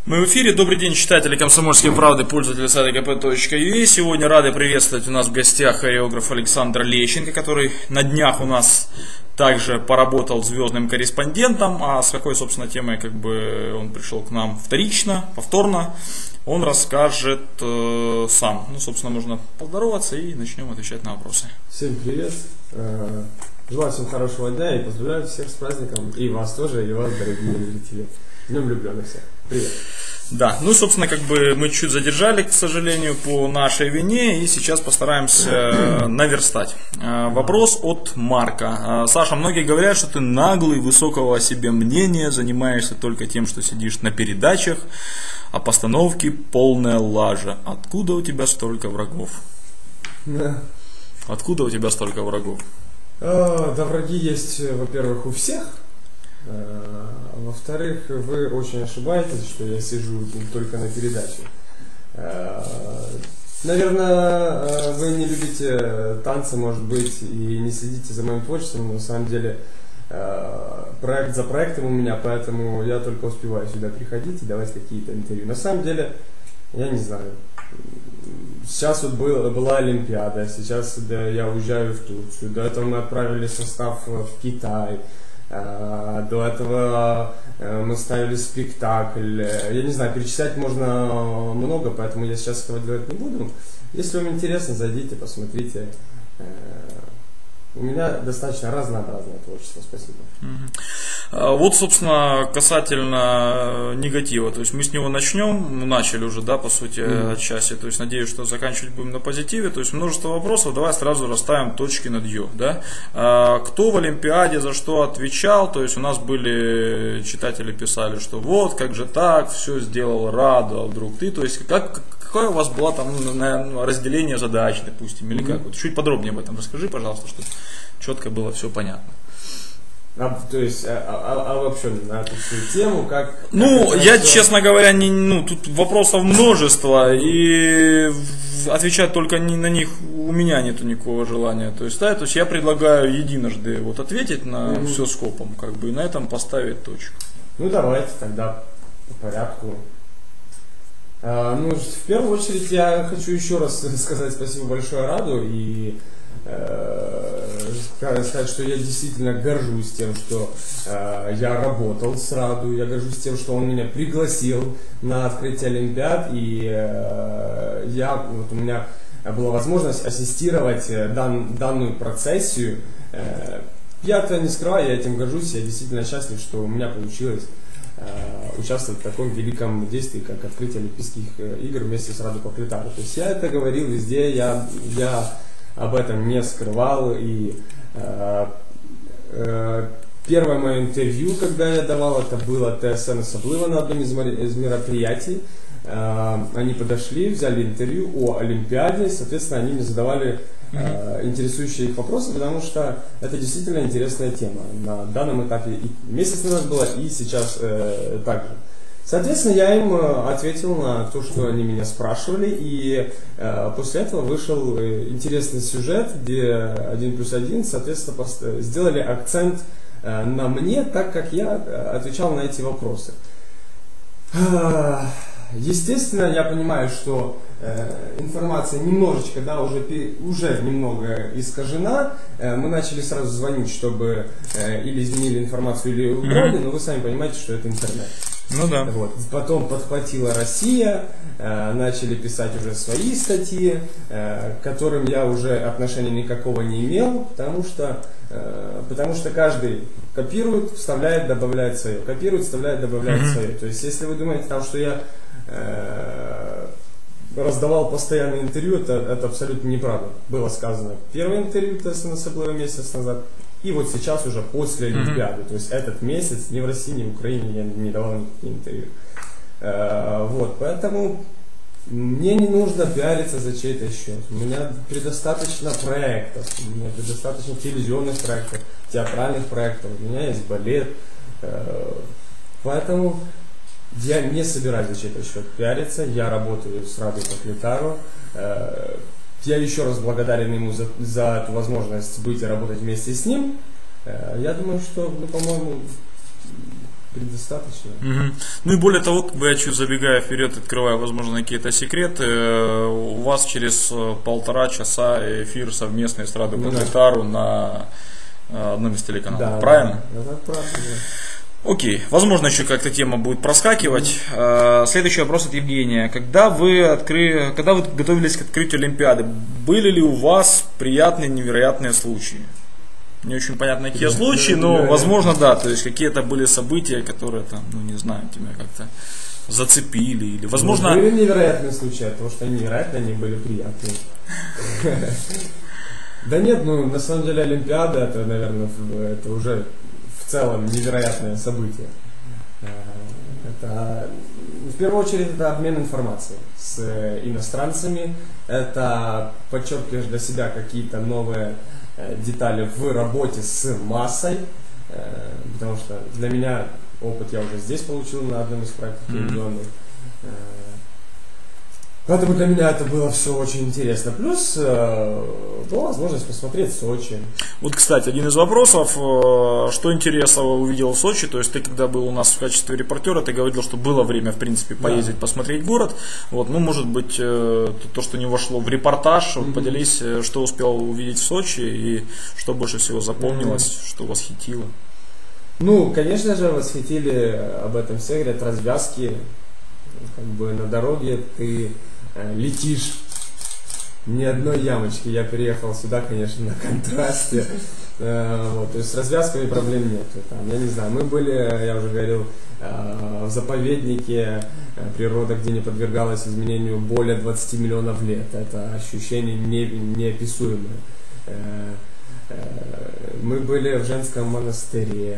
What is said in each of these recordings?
Мы в эфире. Добрый день, читатели «Комсомольской правды», пользователи сайта kp.ua. Сегодня рады приветствовать у нас в гостях хореограф Александр Лещенко, который на днях у нас также поработал звездным корреспондентом. А с какой, собственно, темой он пришел к нам вторично, повторно, он расскажет сам. Собственно, можно поздороваться и начнем отвечать на вопросы. Всем привет. Желаю всем хорошего дня и поздравляю всех с праздником. И вас тоже, и вас, дорогие зрители. Днем влюбленных всех. Привет. Да, собственно, мы чуть задержали, к сожалению, по нашей вине, и сейчас постараемся наверстать. Вопрос от Марка. Саша, многие говорят, что ты наглый, высокого о себе мнения, занимаешься только тем, что сидишь на передачах, а постановки полная лажа. Откуда у тебя столько врагов? Откуда у тебя столько врагов? Да, враги есть, во-первых, у всех. Во-вторых, вы очень ошибаетесь, что я сижу только на передаче. Наверное, вы не любите танцы, может быть, и не следите за моим творчеством, но на самом деле проект за проектом у меня, поэтому я только успеваю сюда приходить и давать какие-то интервью. На самом деле, я не знаю. Сейчас была Олимпиада, сейчас я уезжаю в Турцию, до этого мы отправили состав в Китай. До этого мы ставили спектакль. Я не знаю, перечислять можно много, поэтому я сейчас этого делать не буду. Если вам интересно, зайдите, посмотрите. У меня достаточно разнообразное творчество, спасибо. Собственно, касательно негатива, то есть мы с него начали уже, да, по сути, отчасти, то есть надеюсь, что заканчивать будем на позитиве, то есть множество вопросов, давай сразу расставим точки над «ё», да. Кто в Олимпиаде за что отвечал, то есть у нас были, читатели писали, что вот, как же так, все сделал Раду, а вдруг ты, то есть какое у вас было там разделение задач, допустим, или как, вот чуть подробнее об этом расскажи, пожалуйста, чтобы четко было все понятно. То есть, вообще на эту всю тему, я, честно говоря, тут вопросов множество, и отвечать только на них у меня нету никакого желания. То есть я предлагаю единожды ответить на все скопом, и на этом поставить точку. Давайте тогда по порядку. В первую очередь я хочу еще раз сказать спасибо большое Раду и сказать, что я действительно горжусь тем, что я работал с Раду, я горжусь тем, что он меня пригласил на открытие Олимпиад, и у меня была возможность ассистировать данную процессию. Я-то не скрываю, я этим горжусь, я действительно счастлив, что у меня получилось участвовать в таком великом действии, как открытие Олимпийских игр вместе с Раду Поклитару. То есть я это говорил везде, я об этом не скрывал, и первое мое интервью, когда я давал, это было ТСН Особливо на одном из мероприятий. Они подошли, взяли интервью о Олимпиаде, соответственно, они мне задавали интересующие их вопросы, потому что это действительно интересная тема на данном этапе. И месяц назад было, и сейчас также. Соответственно, я им ответил на то, что они меня спрашивали, и после этого вышел интересный сюжет, где 1+1, соответственно, сделали акцент на мне, так как я отвечал на эти вопросы. Естественно, я понимаю, что информация немножечко, уже немного искажена. Мы начали сразу звонить, чтобы или изменили информацию, или убрали, но вы сами понимаете, что это интернет. Да. Потом подхватила Россия, начали писать уже свои статьи, к которым я уже отношения никакого не имел, потому что каждый копирует, вставляет, добавляет свое. Копирует, вставляет, добавляет свое. То есть, если вы думаете, что я раздавал постоянное интервью, это абсолютно неправда. Было сказано первое интервью ТСН Особливо месяц назад, и вот сейчас уже после Олимпиады. То есть этот месяц ни в России, ни в Украине я не давал никаких интервью. Поэтому мне не нужно пиариться за чей-то счет. У меня предостаточно проектов, у меня предостаточно телевизионных проектов, театральных проектов, у меня есть балет. Поэтому я не собираюсь за чей-то счет пиариться. Я работаю с Радой Поклитару. Я еще раз благодарен ему за эту возможность быть и работать вместе с ним. Я думаю, что, по-моему, предостаточно. Ну и более того, как бы я чуть забегая вперед, открываю, возможно, какие-то секреты, у вас через 1,5 часа эфир совместный с Раду Котлетару на одном из телеканалов, правильно? Да, правильно. Окей, возможно, еще как-то тема будет проскакивать. Следующий вопрос от Евгения. Когда вы готовились к открытию Олимпиады, были ли у вас приятные, невероятные случаи? Не очень понятно, какие случаи, но, возможно, да, то есть какие-то были события, которые там, ну, не знаю, тебя как-то зацепили, или, возможно... Были невероятные случаи, от того, что они невероятные, они были приятные. Да нет, ну, на самом деле, Олимпиада, это, наверное, это уже в целом невероятное событие. Это, в первую очередь, это обмен информацией с иностранцами, это подчеркиваешь для себя какие-то новые детали в работе с массой, потому что для меня опыт я уже здесь получил на одном из проектов телевизионных. Поэтому для меня это было все очень интересно. Плюс была возможность посмотреть Сочи. Вот, кстати, один из вопросов, что интересного увидел в Сочи, то есть ты когда был у нас в качестве репортера, ты говорил, что было время, в принципе, поездить, посмотреть город. Вот, ну, может быть, то, что не вошло в репортаж, вот, поделись, что успел увидеть в Сочи и что больше всего запомнилось, что восхитило. Ну, конечно же, восхитили, об этом все говорят, развязки. Как бы на дороге ты летишь, ни одной ямочки. Я переехал сюда, конечно, на контрасте. Вот, то есть с развязками проблем нет. Там, я не знаю, мы были, я уже говорил, в заповеднике, природа, где не подвергалась изменению более 20 миллионов лет. Это ощущение неописуемое. Мы были в женском монастыре,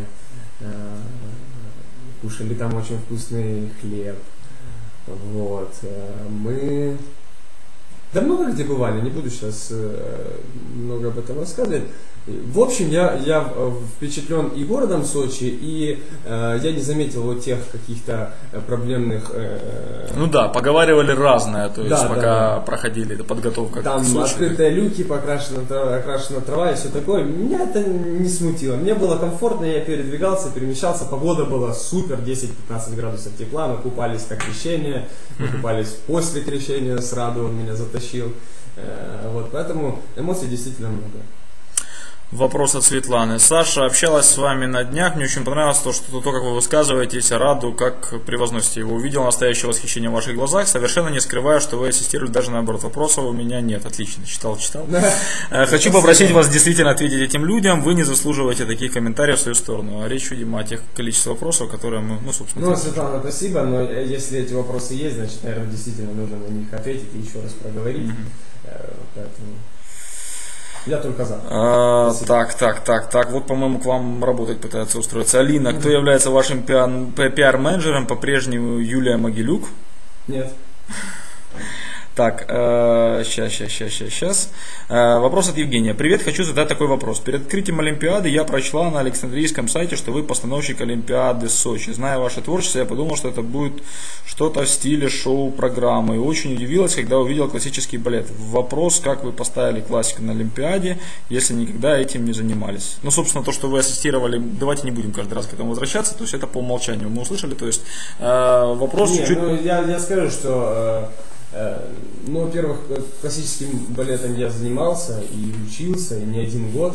кушали там очень вкусный хлеб. Вот, мы да много где бывали, не буду сейчас много об этом рассказывать. В общем, я впечатлен и городом Сочи, и я не заметил вот тех каких-то проблемных... Ну да, поговаривали разное, то есть пока проходили подготовка там к Сочи. Открытые люки, окрашена трава и все такое. Меня это не смутило. Мне было комфортно, я передвигался, перемещался. Погода была супер, 10-15 градусов тепла. Мы купались до крещения, мы купались после крещения с Раду, он меня затащил. Вот, поэтому эмоций действительно много. Вопрос от Светланы. Саша общалась с вами на днях. Мне очень понравилось то, как вы высказываетесь о Раду, как превозносите его. Увидел настоящее восхищение в ваших глазах, совершенно не скрывая, что вы ассистируете, даже наоборот. Вопросов у меня нет. Отлично. Читал. Хочу попросить вас действительно ответить этим людям. Вы не заслуживаете таких комментариев в свою сторону. А речь, видимо, о тех количестве вопросов, которые мы, собственно... Светлана, спасибо, но если эти вопросы есть, значит, наверное, действительно нужно на них ответить и еще раз проговорить. Поэтому... Я только за. Так. Вот, по-моему, к вам работать пытаются устроиться. Алина, кто является вашим пиар-менеджером? По-прежнему Юлия Могилюк? Нет. Так, сейчас. Вопрос от Евгения. Привет, хочу задать такой вопрос. Перед открытием Олимпиады я прочла на Александрийском сайте, что вы постановщик Олимпиады Сочи. Зная ваше творчество, я подумал, что это будет что-то в стиле шоу-программы. И очень удивилась, когда увидел классический балет. Вопрос, как вы поставили классику на Олимпиаде, если никогда этим не занимались? Ну, собственно, то, что вы ассистировали, давайте не будем каждый раз к этому возвращаться, то есть это по умолчанию мы услышали, то есть вопрос чуть-чуть... Я скажу, что... Ну, во-первых, классическим балетом я занимался и учился, и не один год.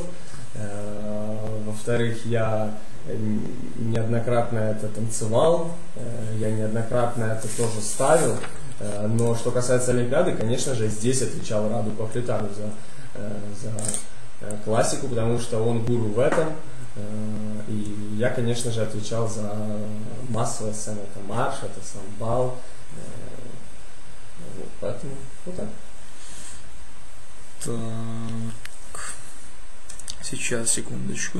Во-вторых, я неоднократно это танцевал, я неоднократно это тоже ставил. Но что касается Олимпиады, конечно же, здесь отвечал Раду Котлетару за классику, потому что он гуру в этом. И я, конечно же, отвечал за массовые сцены. Это марш, это сам бал. Поэтому вот так. Так. Сейчас, секундочку.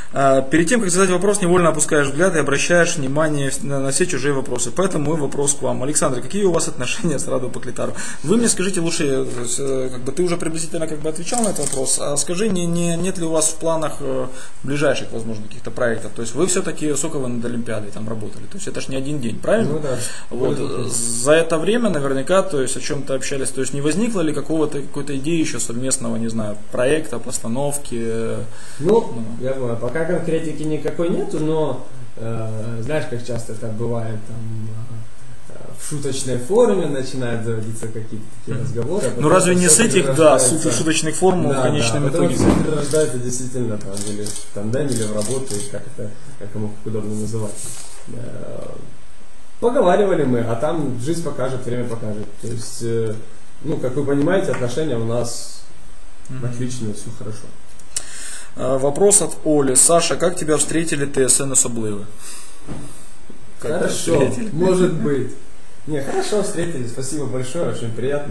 Перед тем, как задать вопрос, невольно опускаешь взгляд и обращаешь внимание на все чужие вопросы. Поэтому мой вопрос к вам. Александр, какие у вас отношения с Раду Поклитару? Вы мне скажите лучше, как бы ты уже приблизительно отвечал на этот вопрос, а скажи, нет ли у вас в планах ближайших, возможно, каких-то проектов? То есть вы все-таки сколько вы над Олимпиадой там работали? То есть это ж не один день, правильно? Ну, да. Вот. За это время наверняка, то есть о чем-то общались, то есть не возникло ли какой-то идеи еще совместного, не знаю, проекта, постановки? Я думаю, пока конкретики никакой нету, но знаешь, как часто это бывает, там, в шуточной форме начинают заводиться какие-то такие разговоры. Ну разве не с этих, супер шуточных форм в конечном итоге? Все перерождается действительно там, или в тандеме, или в работе, как кому удобно называть. Поговаривали мы, а там жизнь покажет, время покажет. То есть, как вы понимаете, отношения у нас отличные, все хорошо. Вопрос от Оли. Саша, как тебя встретили ТСН особливо? Хорошо, может быть. Хорошо встретили, спасибо большое, очень приятно.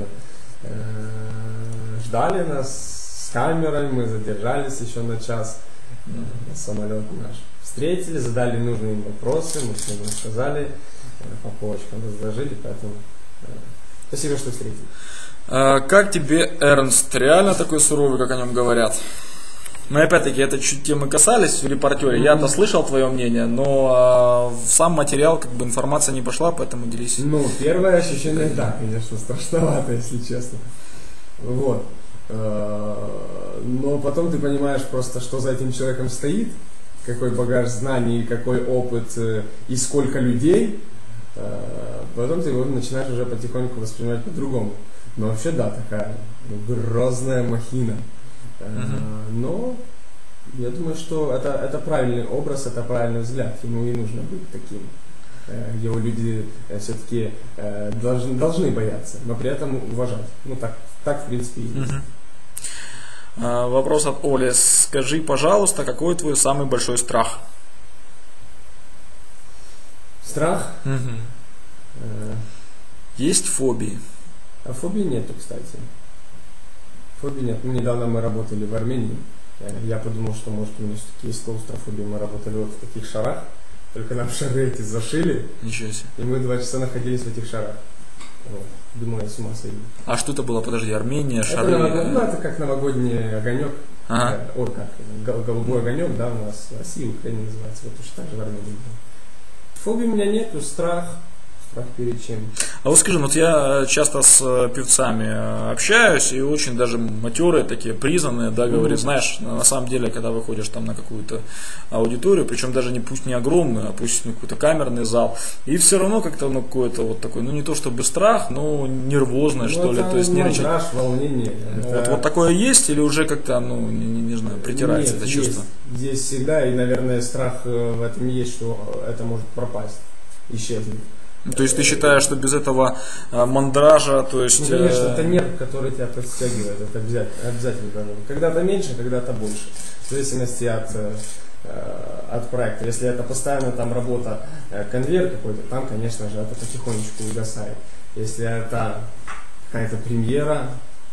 Ждали нас с камерой, мы задержались еще на час. Самолет наш встретили, задали нужные им вопросы, мы все им сказали, по полочкам разложили, поэтому спасибо, что встретили. Как тебе Эрнст? Реально такой суровый, как о нем говорят? Мы опять-таки это чуть темы касались в репортере. Я-то слышал твое мнение, но в сам материал информация не пошла, поэтому делись. Первое ощущение, конечно, страшновато, если честно. Вот. Но потом ты понимаешь просто, что за этим человеком стоит, какой багаж знаний, какой опыт и сколько людей. Потом ты его начинаешь уже потихоньку воспринимать по-другому. Но вообще такая грозная махина. Но я думаю, что это правильный образ, это правильный взгляд. Ему и нужно быть таким. Его люди все-таки должны бояться, но при этом уважать. Так в принципе и есть. Вопрос от Оли. Скажи, пожалуйста, какой твой самый большой страх? Страх? Есть фобии? А фобий нету, кстати. Фобий нет. Недавно мы работали в Армении. Я подумал, что может у меня все-таки есть клаустрофобия. Мы работали вот в таких шарах. Только нам шары эти зашили. Ничего себе. И мы 2 часа находились в этих шарах. Вот. Думаю, я с ума сойду. А что это было? Подожди, Армения, шары? Это как новогодний огонек. Голубой огонек, да, у нас в России, в Украине называется. Вот точно так же в Армении. Фобии у меня нету, страх перед чем. А вот скажи, я часто с певцами общаюсь, и очень даже матерые такие, признанные, говорят, знаешь, на самом деле, когда выходишь там на какую-то аудиторию, причем даже пусть не огромную, а пусть какой-то камерный зал, и все равно как-то какой-то вот такой, не то чтобы страх, но нервозное, что ли, то есть нервничать. Волнение. Вот такое есть, или уже как-то, не знаю, притирается это чувство? Есть всегда, и, наверное, страх в этом есть, что это может пропасть, исчезнуть. То есть ты считаешь, что без этого мандража, то есть... конечно, это нерв, который тебя подстегивает, это обязательно. Когда-то меньше, когда-то больше. В зависимости от проекта. Если это постоянно там работа, конвейер какой-то, там, конечно же, это потихонечку угасает. Если это какая-то премьера,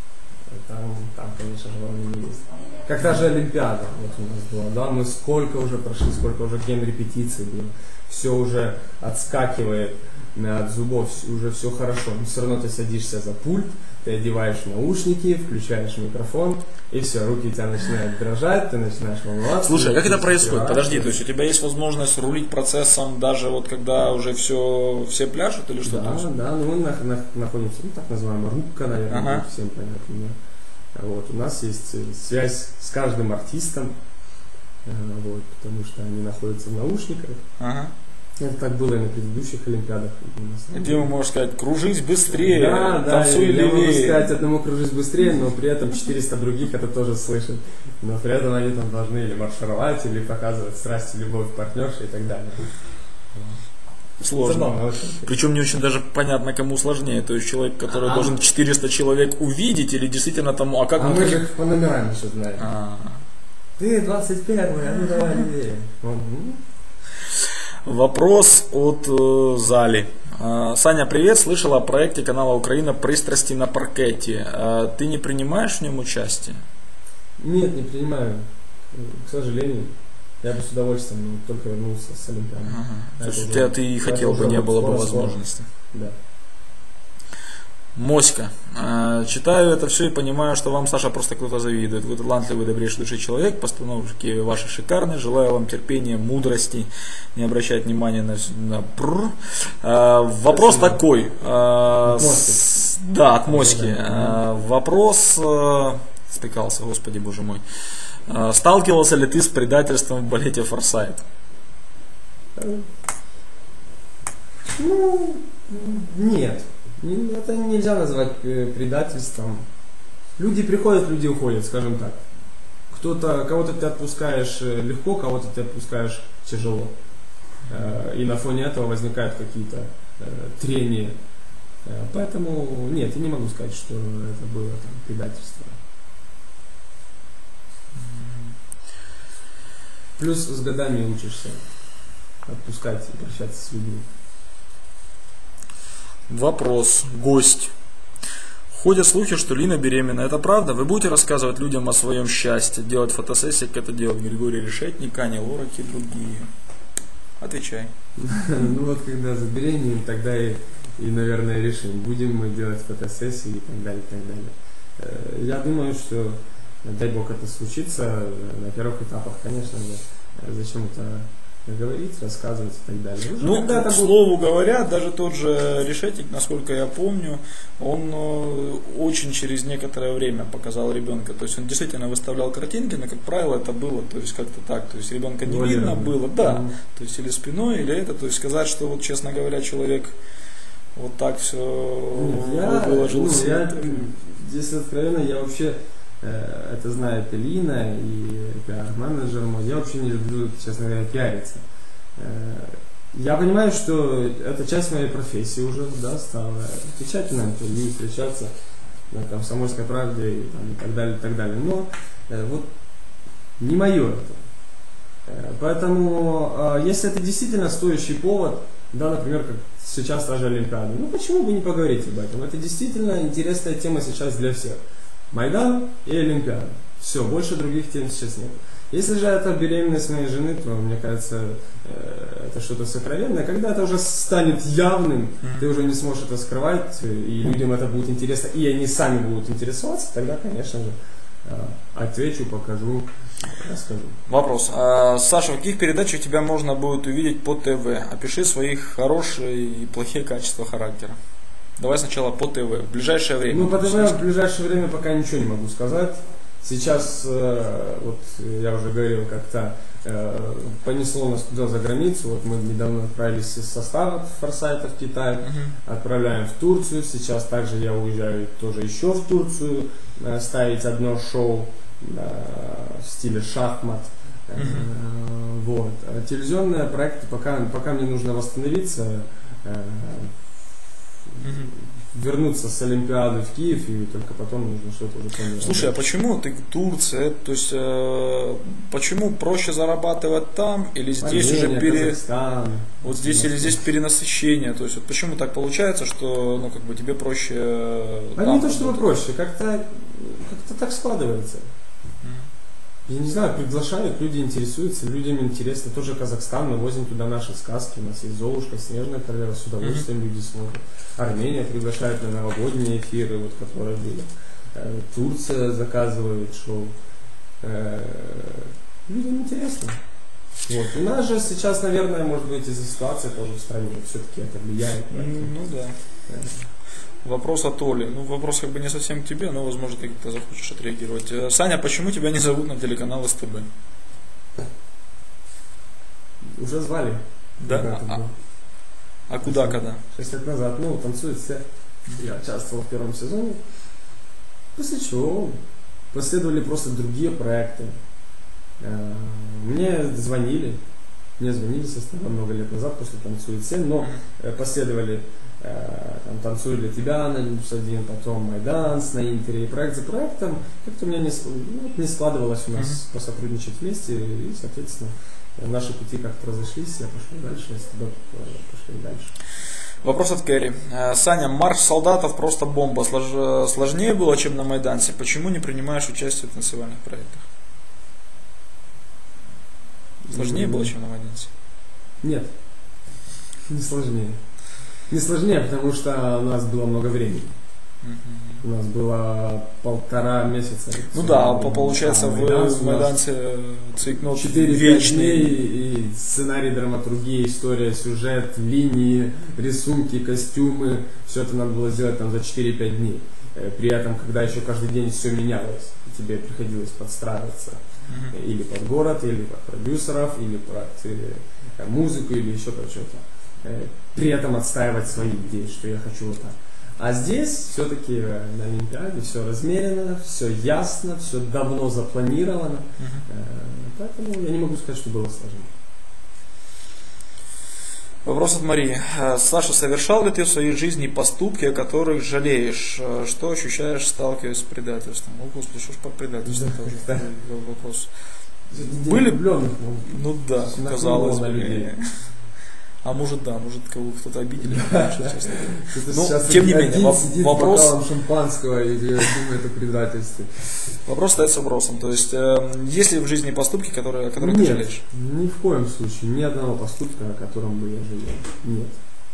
там, конечно же, волнение есть. Как та же Олимпиада вот у нас была, мы сколько уже прошли, сколько уже ген-репетиций было. Все уже отскакивает от зубов, уже все хорошо. Но все равно ты садишься за пульт, ты одеваешь наушники, включаешь микрофон, и все, руки у тебя начинают дрожать, ты начинаешь волноваться. Слушай, а как это происходит? Подожди, то есть у тебя есть возможность рулить процессом даже вот когда уже все пляшут или что-то? Да, мы находимся, так называемая рубка, наверное, всем понятно. Вот, у нас есть связь с каждым артистом, потому что они находятся в наушниках. Это так было и на предыдущих Олимпиадах. И ты ему можешь сказать, кружись быстрее, танцуй левее. Я могу левее. сказать одному кружись быстрее, но при этом 400 других это тоже слышат. Но при этом они там должны или маршировать, или показывать страсть, любовь партнерши и так далее. Сложно. Причем не очень даже понятно, кому сложнее. То есть человек, который должен 400 человек увидеть, или действительно тому, мы же по номерам еще знаем. Ты 25, ну давай левее. Вопрос от Зали. Саня, привет, слышал о проекте канала Украина «Пристрасти на паркете». Ты не принимаешь в нем участие? Нет, не принимаю, к сожалению. я бы с удовольствием только вернулся с Олимпиады. То есть ты хотел бы, не было бы возможности. Да. Моська. Читаю это все и понимаю, что вам, Саша, просто кто-то завидует. Вы талантливый, добрейший души человек, постановки ваши шикарные. Желаю вам терпения, мудрости, не обращать внимания на прррр. Вопрос такой. Да, от Моськи. Вопрос спекался, господи боже мой. Сталкивался ли ты с предательством в балете «Форсайт»? Ну, нет. Это нельзя назвать предательством. Люди приходят, люди уходят, скажем так. Кого-то ты отпускаешь легко, кого-то ты отпускаешь тяжело. И на фоне этого возникают какие-то трения. Поэтому нет, я не могу сказать, что это было там предательство. Плюс с годами учишься отпускать и прощаться с людьми. Вопрос. Гость. Ходят слухи, что Лина беременна. Это правда? Вы будете рассказывать людям о своем счастье, делать фотосессии, как это делает Григорий Решетник, Аня Лорак и другие? Отвечай. Ну вот когда забеременеем, тогда и, наверное, решим, будем мы делать фотосессии и так далее, и так далее. Я думаю, что, дай бог, это случится на первых этапах, конечно же. Зачем это говорить, рассказывать и так далее. Уже ну, к слову говоря, даже тот же Решетник, насколько я помню, он очень через некоторое время показал ребенка. То есть он действительно выставлял картинки, но, как правило, это было, то есть как-то так. То есть ребенка не видно было, да. То есть или спиной, или это. То есть сказать, что вот, честно говоря, человек вот так все выложил. Если откровенно, я вообще, это знает и Лина, и пиар-менеджер мой, я вообще не люблю, честно говоря, пиариться. Я понимаю, что это часть моей профессии уже, да, стала отвечать на интервью, встречаться на «Комсомольской правде» и так далее, и так далее. Но вот не мое это. Поэтому, если это действительно стоящий повод, да, например, как сейчас та же Олимпиада, ну почему бы не поговорить об этом? Это действительно интересная тема сейчас для всех. Майдан и Олимпиада. Все, больше других тем сейчас нет. Если же это беременность моей жены, то, мне кажется, это что-то сокровенное. Когда это уже станет явным, ты уже не сможешь это скрывать, и людям это будет интересно, и они сами будут интересоваться, тогда, конечно же, отвечу, покажу, расскажу. Вопрос. Саша, в каких передачах тебя можно будет увидеть по ТВ? Опиши свои хорошие и плохие качества характера. Давай сначала по ТВ. В ближайшее время. Ну, по ТВ в ближайшее время пока ничего не могу сказать. Сейчас, вот я уже говорил, как-то понесло нас туда за границу. Вот мы недавно отправились из состава «Форсайта» в Китай, отправляем в Турцию. Сейчас также я уезжаю тоже еще в Турцию ставить одно шоу в стиле шахмат. Вот. А телевизионные проекты пока мне нужно восстановиться, вернуться с Олимпиады в Киев, и только потом нужно что-то уже планировать. Слушай, а почему ты в Турции? То есть, почему проще зарабатывать там, или здесь уже вот здесь или здесь перенасыщение? То есть, вот почему так получается, что ну, как бы тебе проще. А не то, чтобы проще, как-то так складывается. Я не знаю, приглашают, люди интересуются, людям интересно. Тоже Казахстан, мы возим туда наши сказки. У нас есть Золушка, Снежная королева, с удовольствием люди смотрят. Армения приглашает на новогодние эфиры, вот, которые были. Турция заказывает шоу. Людям интересно. Вот. У нас же сейчас, наверное, может быть, из-за ситуации тоже в стране все-таки это влияет. Ну да. Вопрос от Оли. Ну, вопрос как бы не совсем к тебе, но, возможно, ты как-то захочешь отреагировать. Саня, почему тебя не зовут на телеканал СТБ? Уже звали. Да? А куда, когда? 6 лет назад. Ну, танцуют все. Я участвовал в первом сезоне. После чего последовали просто другие проекты. Мне звонили со СТБ много лет назад, после «Танцует все», но последовали там «Танцуй для тебя» на +1, потом «Майданс» на Интере, и проект за проектом. Как-то у меня не складывалось у нас посотрудничать вместе, и, соответственно, наши пути как-то разошлись, я пошел дальше, СТБ пошли дальше. Вопрос от Кэрри. Саня, марш солдатов просто бомба. Сложнее было, чем на Майдансе. Почему не принимаешь участие в танцевальных проектах? Сложнее было, чем на младенце? Нет, не сложнее. Не сложнее, потому что у нас было много времени. У нас было 1,5 месяца. Ну да, получается, в Майданце цикнул 4-5 дней, и сценарий, драматургия, история, сюжет, линии, рисунки, костюмы. Все это надо было сделать там за 4-5 дней. При этом, когда еще каждый день все менялось, тебе приходилось подстраиваться или под город, или под продюсеров, или под музыку, или еще под что-то. При этом отстаивать свои идеи, что я хочу вот так. А здесь все-таки на Олимпиаде все размерено, все ясно, все давно запланировано. Поэтому я не могу сказать, что было сложнее. Вопрос от Марии. Саша, совершал ли ты в своей жизни поступки, о которых жалеешь? Что ощущаешь, сталкиваясь с предательством? О, Господи, что ж по предательству тоже вопрос. Были влюбленных? Ну да, казалось бы. А может да, может кто-то обидели. Но, тем не менее, вопрос шампанского и думает о предательстве. Вопрос остается вопросом. То есть, есть ли в жизни поступки, которые ты жалеешь? Ни в коем случае. Ни одного поступка, о котором бы я жалел. Нет.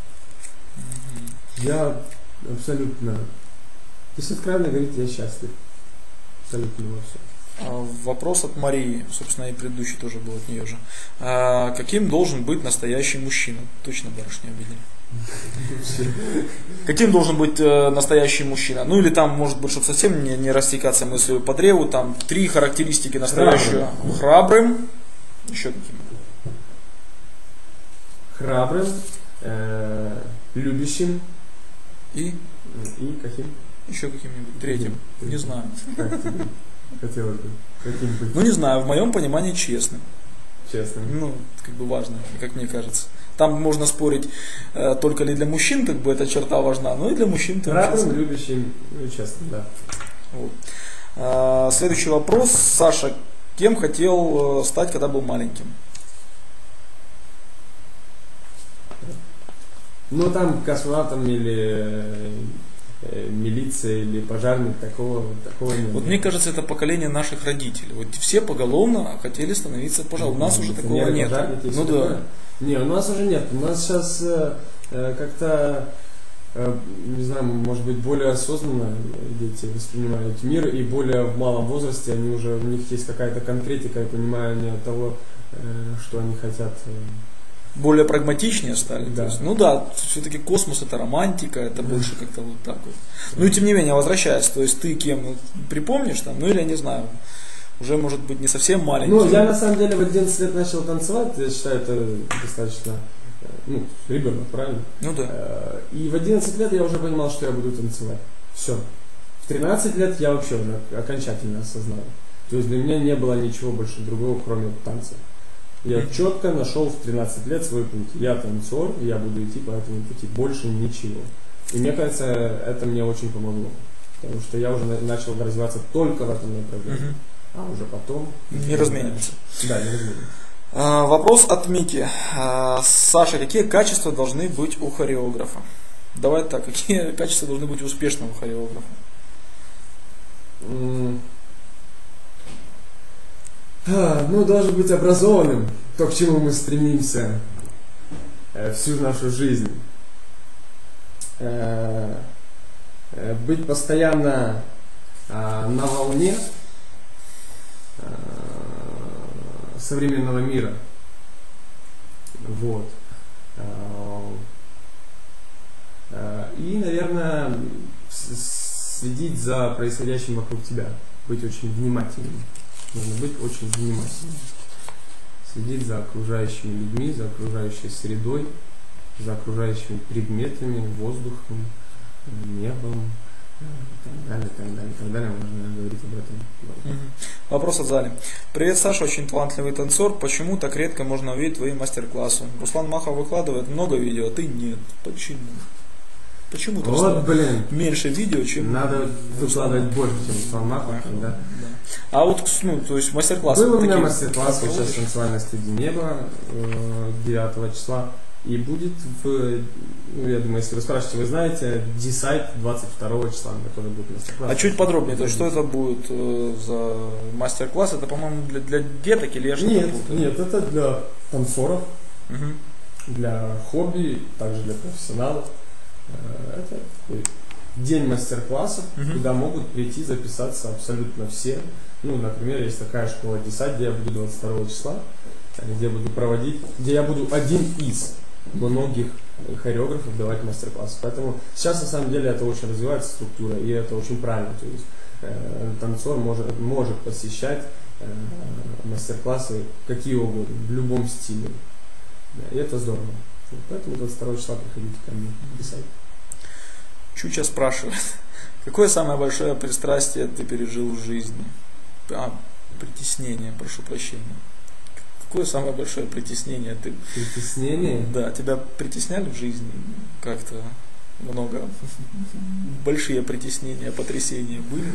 Я абсолютно... Если откровенно говорить, я счастлив. Абсолютно во всем. Вопрос от Марии, собственно, и предыдущий тоже был от нее же. Каким должен быть настоящий мужчина? Точно барышню обидели. Каким должен быть настоящий мужчина? Ну или там, может быть, чтобы совсем не растекаться мыслью по древу, там 3 характеристики настоящего. Храбрым. Еще каким? Храбрым, любящим и каким? Еще каким-нибудь. Третьим. Не знаю. Хотелось бы. Каким быть? Ну не знаю, в моем понимании честным. Честным. Ну, как бы важно, как мне кажется. Там можно спорить, только ли для мужчин, как бы эта черта важна, но и для мужчин тоже. Храбрым, любящим, ну и честным, да. Вот. Следующий вопрос. Саша, кем хотел стать, когда был маленьким? Ну там космонавтом или милиция или пожарник, такого нет. Вот мне кажется, это поколение наших родителей. Вот все поголовно хотели становиться пожарниками. У нас уже такого нет. Ну да. Не, у нас уже нет. У нас сейчас как-то, не знаю, может быть, более осознанно дети воспринимают мир, и более в малом возрасте они уже, у них есть какая-то конкретика и понимание того, что они хотят. Более прагматичнее стали. Да. То есть, ну да, все-таки космос это романтика, это больше как-то вот так вот. Ну и тем не менее, возвращаясь, то есть ты кем припомнишь там, ну или я не знаю, уже может быть не совсем маленький. Ну, я на самом деле в 11 лет начал танцевать, я считаю, это достаточно, ребенок, правильно? Ну да. И в 11 лет я уже понимал, что я буду танцевать. Все. В 13 лет я вообще уже окончательно осознал. То есть для меня не было ничего больше другого, кроме танца. Я четко нашел в 13 лет свой путь. Я танцор, и я буду идти по этому пути. Больше ничего. И мне кажется, это мне очень помогло. Потому что я уже начал развиваться только в этом направлении. А уже потом... Не размениваться. Да, не размениваться. Вопрос от Мики. Саша, какие качества должны быть у хореографа? Давай так, какие качества должны быть у успешного хореографа? Ну, должен быть образованным, то, к чему мы стремимся всю нашу жизнь. Быть постоянно на волне современного мира. Вот. И, наверное, следить за происходящим вокруг тебя. Быть очень внимательным. Нужно быть очень внимательным. Следить за окружающими людьми, за окружающей средой, за окружающими предметами, воздухом, небом, и так далее. Можно говорить об этом. Вопрос от Зали. Привет, Саша, очень талантливый танцор. Почему так редко можно увидеть твои мастер-классы? Руслан Махов выкладывает много видео, а ты нет. Почему? Почему ты вот, меньше видео, чем... Надо выкладывать больше, чем Руслан Махов, да? А вот, то есть мастер-классы... Был у меня мастер-класс сейчас в танцевальной студии «Небо» 9 числа. И будет я думаю, если вы спрашиваете, вы знаете, D-сайт 22 числа, который будет мастер-класс. А чуть подробнее, то есть что это будет за мастер-класс? Это, по-моему, для деток или я что-то путаю? Нет, это для танцоров, для хобби, также для профессионалов. Это такой день мастер-классов, куда могут прийти записаться абсолютно все. Например, есть такая школа D-сайт, где я буду 22 числа, где я буду один из многих хореографов давать мастер-классы. Поэтому сейчас на самом деле это очень развивается структура, и это очень правильно. То есть танцор может посещать мастер-классы какие угодно, в любом стиле. И это здорово. Поэтому 22 числа приходите ко мне писать. Чуча спрашивает, какое самое большое пристрастие ты пережил в жизни? Притеснение, прошу прощения. Какое самое большое притеснение ты... Притеснение? Да, тебя притесняли в жизни как-то много? Большие притеснения, потрясения были?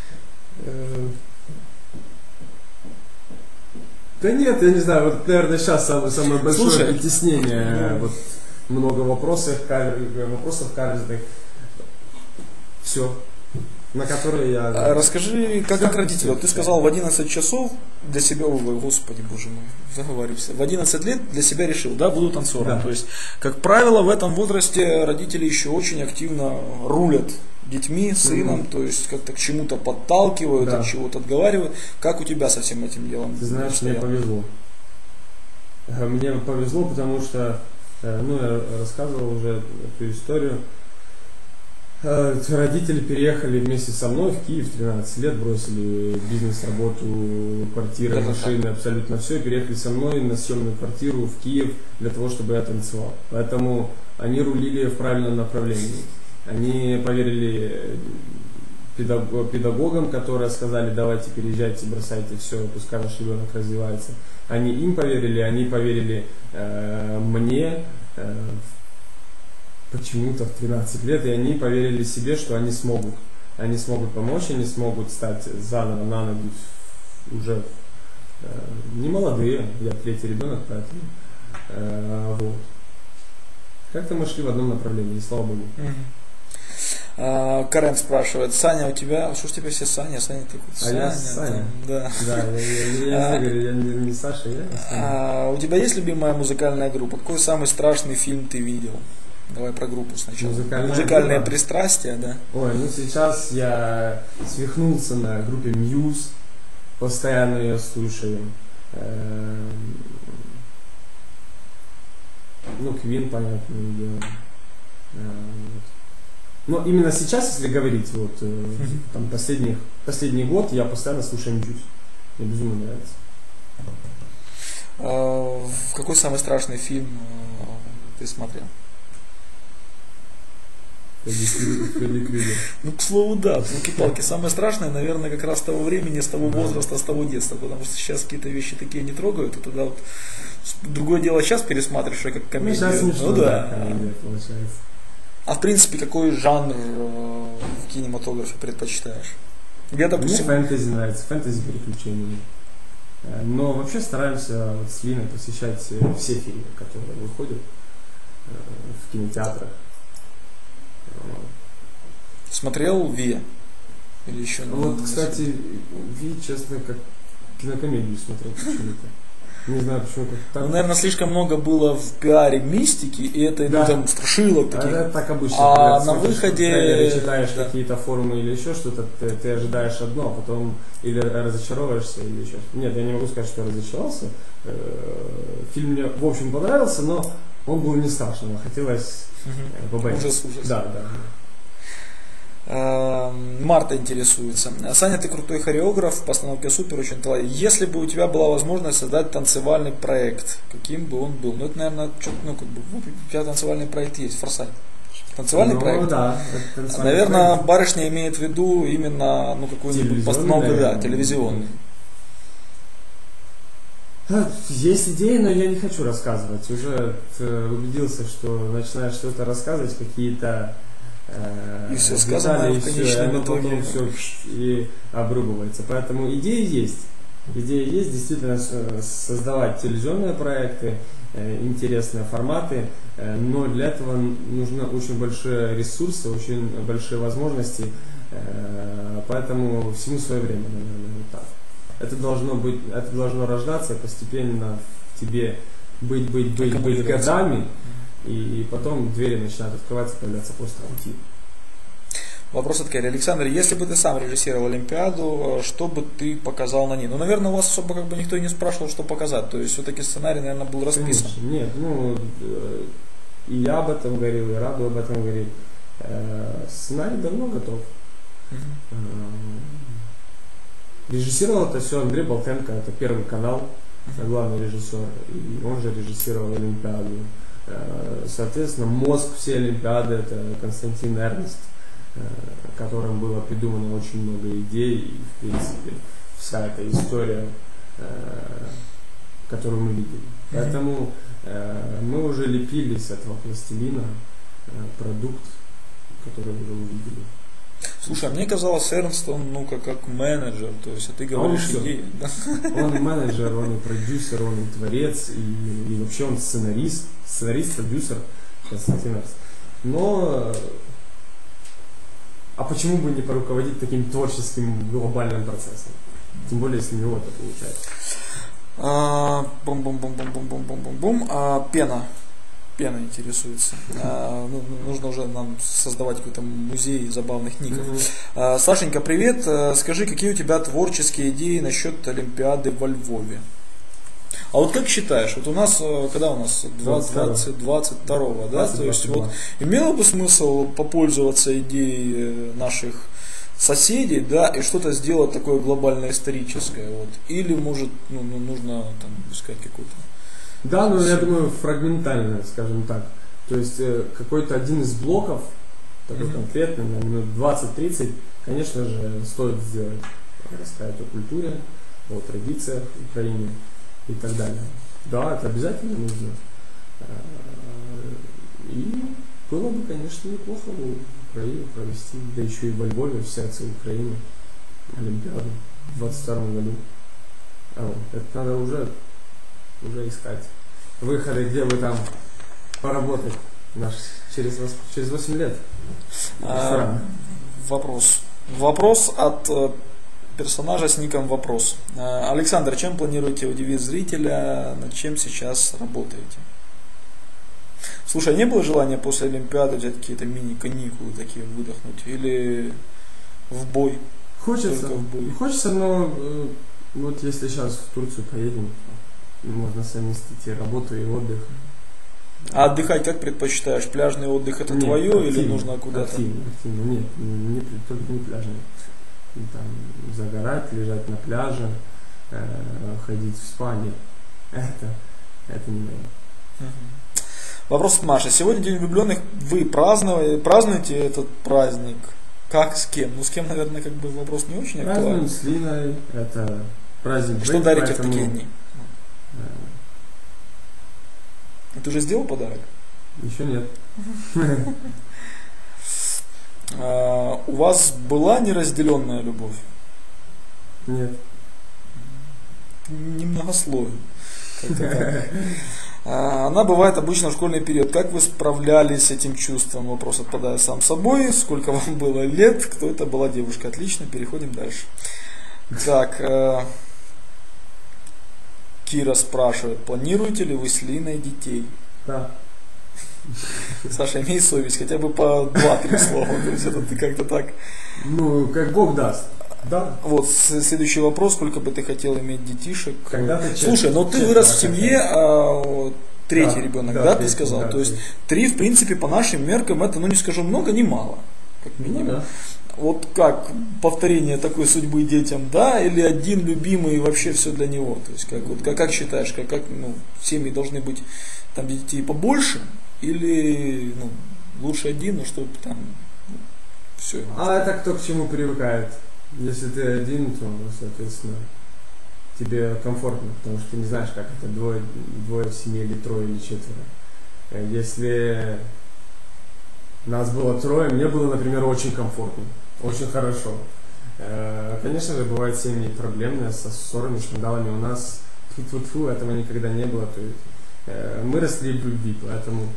Да нет, я не знаю, вот, наверное, сейчас самое большое притеснение. Вот, много вопросов каверзных. Все. На которые я... Расскажи, как родители, вот ты сказал, в 11 часов для себя, господи, боже мой, заговарився, в 11 лет для себя решил, да, буду танцором. Да. То есть, как правило, в этом возрасте родители еще очень активно рулят детьми, сыном, то есть как-то к чему-то подталкивают, от чего-то отговаривают. Как у тебя со всем этим делом? Ты знаешь, мне повезло. Мне повезло, потому что, я рассказывал уже эту историю. Родители переехали вместе со мной в Киев, 13 лет, бросили бизнес, работу, квартиры, машины, абсолютно все, и переехали со мной на съемную квартиру в Киев для того, чтобы я танцевал. Поэтому они рулили в правильном направлении. Они поверили педагогам, которые сказали, давайте переезжайте, бросайте все, пускай ваш ребенок развивается. Они им поверили, они поверили мне, почему-то в 13 лет, и они поверили себе, что они смогут. Они смогут помочь, они смогут стать заново на ноги уже не молодые, я третий ребенок, поэтому вот. Как-то мы шли в одном направлении, слава богу. Карен спрашивает, Саня, у тебя, что ж тебе все Саня ты Саня? Я Саня? Да. Я не Саша, я Саня. У тебя есть любимая музыкальная группа? Какой самый страшный фильм ты видел? Давай про группу сначала. Музыкальные пристрастия, да? Ой, сейчас я свихнулся на группе Muse, постоянно ее слушаю. Queen, понятное дело. Но именно сейчас, если говорить, там последний год я постоянно слушаю Muse. Мне безумно нравится. Какой самый страшный фильм ты смотрел? К слову, да, палки самое страшное, наверное, как раз с того времени, с того возраста, с того детства, потому что сейчас какие-то вещи такие не трогают, и тогда другое дело сейчас пересматриваешь, как комедию. Сейчас смешно, комедия получается. А в принципе, какой жанр в кинематографе предпочитаешь? Я, допустим... Мне фэнтези нравится, фэнтези-приключения. Но вообще стараемся с Линой посещать все фильмы, которые выходят в кинотеатрах. Смотрел Ви? Или еще кстати, Ви, честно, как кинокомедию смотрел почему-то. Не знаю, почему как-то. Наверное, слишком много было в пиаре мистики, и это там страшилок таких. Это так обычно. А на выходе читаешь какие-то форумы или еще что-то, ты ожидаешь одно, а потом или разочаровываешься, или еще что-то. Нет, я не могу сказать, что я разочаровался. Фильм мне, в общем, понравился, но он был не страшным, а хотелось побояться. Ужас. Да. Марта интересуется. Саня, ты крутой хореограф, постановка супер, очень талантливый. Если бы у тебя была возможность создать танцевальный проект, каким бы он был? Это, наверное, у тебя танцевальный проект есть, Форсайт. Танцевальный проект? Да. Наверное, проект. Барышня имеет в виду именно какую-нибудь постановку, телевизионную. Есть идеи, но я не хочу рассказывать. Уже убедился, что начинаешь что-то рассказывать, какие-то и все сказано в конечном итоге. Потом все и обрубывается. Поэтому идеи есть. Идея есть действительно создавать телевизионные проекты, интересные форматы, но для этого нужны очень большие ресурсы, очень большие возможности, поэтому всему свое время, наверное, вот так. Это должно рождаться постепенно в тебе быть годами, и потом двери начинают открываться, появляться просто пути. Вопрос от Кэрри. Александр, если бы ты сам режиссировал Олимпиаду, что бы ты показал на ней? Ну, наверное, у вас особо как бы никто и не спрашивал, что показать. То есть, все-таки сценарий, наверное, был расписан. Конечно. Нет, и я об этом говорил, и Раду об этом говорил. Сценарий давно готов. Режиссировал это все Андрей Болтенко, это Первый канал, главный режиссер, и он же режиссировал Олимпиаду. Соответственно, мозг всей Олимпиады это Константин Эрнст, которым было придумано очень много идей, и в принципе вся эта история, которую мы видели. Поэтому мы уже лепили с этого пластилина продукт, который уже увидели. Слушай, а мне казалось, Эрнст, он как менеджер, то есть, а ты говоришь идеи. Да? Он и менеджер, он и продюсер, он и творец, и вообще он сценарист, продюсер Константин Эрнст. Но а почему бы не поруководить таким творческим глобальным процессом? Тем более, если у него это получается. Бум-бум-бум-бум-бум-бум-бум-бум. Пена интересуется. Нужно уже нам создавать какой-то музей забавных ников. Сашенька, привет. Скажи, какие у тебя творческие идеи насчет Олимпиады во Львове? А вот как считаешь, вот у нас, когда у нас 22-го, да, то есть вот имело бы смысл попользоваться идеей наших соседей, да, и что-то сделать такое глобально историческое, вот, или может, нужно там искать какую-то. Да, я думаю, фрагментально, скажем так. То есть какой-то один из блоков, такой конкретный, на минут 20-30, конечно же, стоит сделать, рассказать о культуре, о традициях Украины и так далее. Да, это обязательно нужно. И было бы, конечно, неплохо в Украине провести, да еще и во Львове, в сердце Украины, Олимпиаду в 2022 году. Это надо уже искать выходы, где бы там поработать через 8 лет. Вопрос от персонажа с ником «Вопрос». Александр, чем планируете удивить зрителя, над чем сейчас работаете? Слушай, а не было желания после Олимпиады взять какие-то мини-каникулы такие, выдохнуть? Или в бой? Хочется, но вот если сейчас в Турцию поедем, можно совместить и работу, и отдых. А отдыхать как предпочитаешь? Пляжный отдых это твое или нужно куда-то? Активно. Нет, только не пляжный. Там загорать, лежать на пляже, ходить в спа, нет. Это не мое. Вопрос от Маши. Сегодня День влюбленных. Вы празднуете этот праздник? Как, с кем? С кем, наверное, как бы вопрос не очень актуальный. Празднуем с Линой. Это праздник. Что дарите в такие дни? Ты уже сделал подарок? Еще нет. У вас была неразделенная любовь? Нет. Немногословен. Она бывает обычно в школьный период. Как вы справлялись с этим чувством? Вопрос отпадает сам собой. Сколько вам было лет? Кто это была девушка? Отлично, переходим дальше. Так, Кира спрашивает, планируете ли вы с Линой детей? Да. Саша, имей совесть, хотя бы по 2-3 слова. То есть это ты как-то так. Как Бог даст. Да. Вот следующий вопрос, сколько бы ты хотел иметь детишек? Когда-то Слушай, но ты вырос в семье, третий ребенок, да, ты сказал? Да, то есть 3, в принципе, по нашим меркам, это, не скажу много, не мало, как минимум. Да. Вот как повторение такой судьбы детям, да, или один любимый и вообще все для него? То есть как считаешь, как семьи должны быть там детей побольше, или лучше один, но чтобы там все. А это кто к чему привыкает? Если ты один, то, соответственно, тебе комфортно, потому что ты не знаешь, как это двое в семье, или трое, или четверо. Если нас было трое, мне было, например, очень комфортно, очень хорошо. Конечно же, бывают семьи проблемные, со ссорами, скандалами. У нас тьфу-тьфу-тьфу, этого никогда не было. То есть, мы росли в любви, поэтому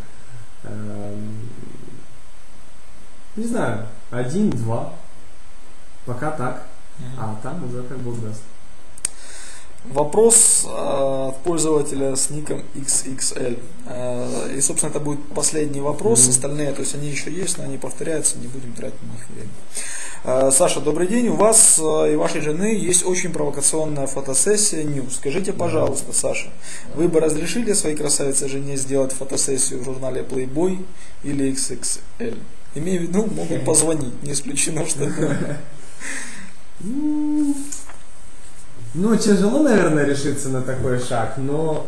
не знаю, 1-2, пока так, а там уже как Бог даст. Вопрос от пользователя с ником XXL. И, собственно, это будет последний вопрос. Остальные, то есть они еще есть, но они повторяются, не будем тратить на них время. Саша, добрый день. У вас и вашей жены есть очень провокационная фотосессия News. Скажите, пожалуйста, Саша, вы бы разрешили своей красавице жене сделать фотосессию в журнале Playboy или XXL? Имею в виду, могут позвонить, не исключено, что это... Ну, тяжело, наверное, решиться на такой шаг, но,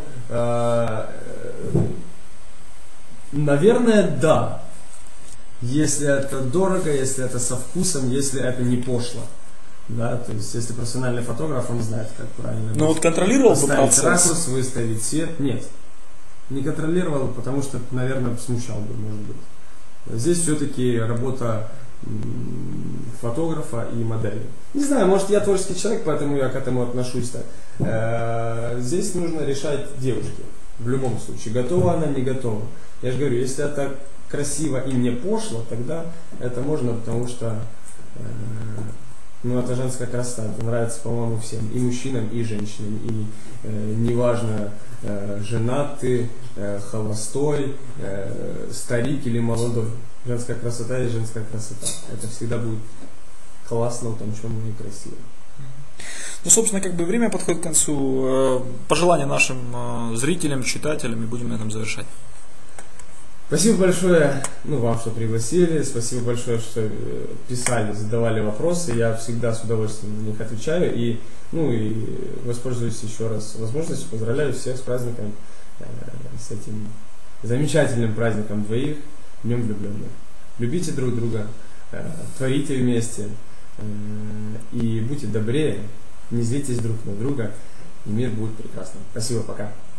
наверное, да. Если это дорого, если это со вкусом, если это не пошло. Да, то есть, если профессиональный фотограф, он знает, как правильно. Ну, вот контролировал бы процесс? Ракурс, выставить свет. Нет. Не контролировал, потому что, наверное, смущал бы, может быть. Здесь все-таки работа фотографа и модели. Не знаю, может, я творческий человек, поэтому я к этому отношусь так. Здесь нужно решать девушке. В любом случае, готова она, не готова. Я же говорю, если это красиво и не пошло, тогда это можно, потому что ну, это женская красота. Это нравится, по-моему, всем. И мужчинам, и женщинам. И неважно, женат ты, холостой, старик или молодой. Женская красота и женская красота. Это всегда будет классно, утонченно и красиво. Ну, собственно, как бы время подходит к концу. Пожелания нашим зрителям, читателям, и будем на этом завершать. Спасибо большое вам, что пригласили. Спасибо большое, что писали, задавали вопросы. Я всегда с удовольствием на них отвечаю. И воспользуюсь еще раз возможностью. Поздравляю всех с праздником, с этим замечательным праздником двоих, Днем влюбленных. Любите друг друга, творите вместе и будьте добрее, не злитесь друг на друга, и мир будет прекрасным. Спасибо, пока.